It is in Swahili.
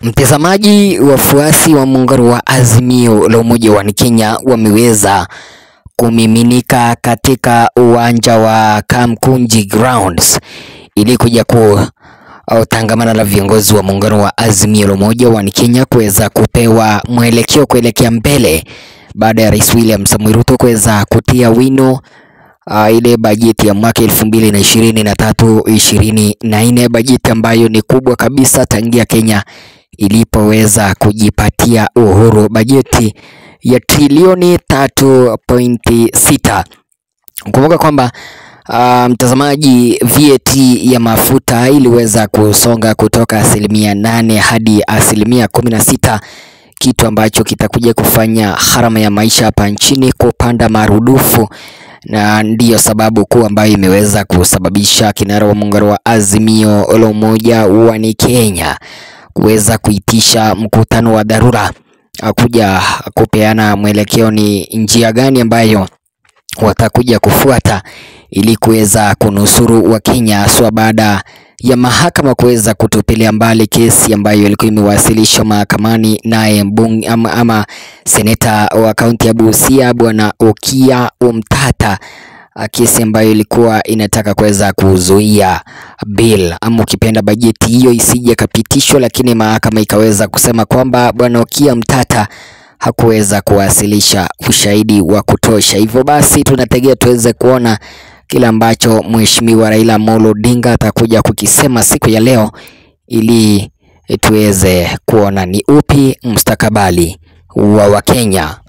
Mtazamaji, wafuasi wa muungano wa Azimio la Umoja wa Kenya wameweza kumiminika katika uwanja wa Kamkunji Grounds ili kuja kutangamana na viongozi wa muungano wa Azimio la Umoja wa Kenya kuweza kupewa mwelekeo kuelekea mbele baada ya Rais William Samoei Ruto kuweza kutia wino ile bajeti ya mwaka 2023-2024, bajeti ambayo ni kubwa kabisa tangia Kenya ilipoweza kujipatia uhuru, bajeti ya trilioni 3.6. Kumbuka kwamba mtazamaji, VAT ya mafuta iliweza kusonga kutoka 8% hadi 16%, kitu ambacho kitakuja kufanya gharama ya maisha hapa nchini kupanda marudufu, na ndiyo sababu kuu ambayo imeweza kusababisha kinara wa muungano wa Azimio la Umoja wa Kenya kuweza kuitisha mkutano wa dharura kuja kupeana mwelekeo ni njia gani ambayo watakuja kufuata ili kuweza kunusuru wa Kenya, haswa baada ya mahakama kuweza kutupilia mbali kesi ambayo ilikuwa imewasilishwa mahakamani naye mbunge ama seneta wa kaunti ya Busia Bwana Okiya Omtata, kesi ambayo ilikuwa inataka kuweza kuzuia bill ama ukipenda bajeti hiyo isije kapitishwa, lakini mahakama ikaweza kusema kwamba Bwana Okiya Omtata hakuweza kuwasilisha ushahidi wa kutosha. Hivyo basi tunategea tuweze kuona kila ambacho Mheshimiwa Raila Amolo Odinga atakuja kukisema siku ya leo ili tuweze kuona ni upi mustakabali wa Wakenya.